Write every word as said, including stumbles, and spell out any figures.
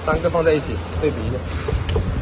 三个放在一起对比一下。